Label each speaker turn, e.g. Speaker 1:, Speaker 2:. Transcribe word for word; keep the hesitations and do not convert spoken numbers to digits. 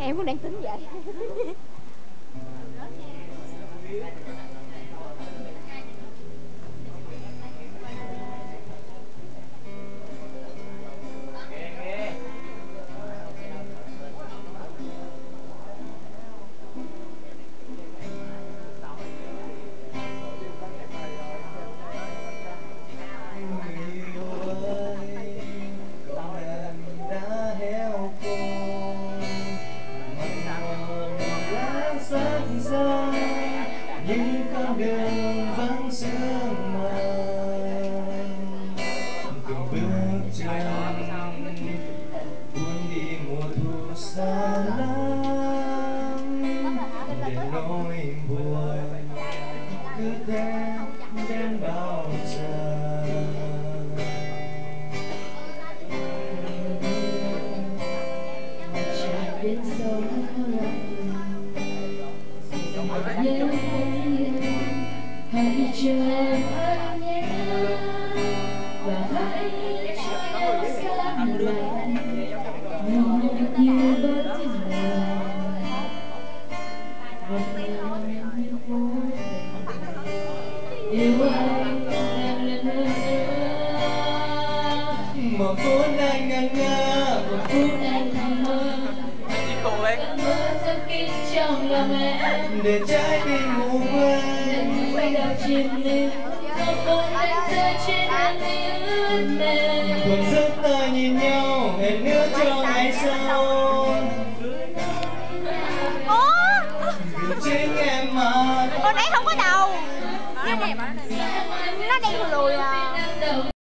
Speaker 1: em cũng đang tính vậy.
Speaker 2: Những con đường vẫn sương mờ, từng bước chân cuốn đi mùa thu xa lắm, để nỗi buồn cứ thế đến bao giờ.
Speaker 3: Chạy đến sâu nhớ hãy chờ anh nhé và hãy cho sáng lạnh một như bất ngờ yêu anh em lần nữa.
Speaker 2: Một phút anh ngẩn ngơ,
Speaker 3: một phút anh nằm mơ, mơ thật kín trong lòng em
Speaker 2: để trái tim ngủ quên.
Speaker 3: Quay đầu chìm lên, một hôn đánh rơi trên anh ướt mềm.
Speaker 2: Thuần thức ta nhìn nhau, hẹn nước cho ngày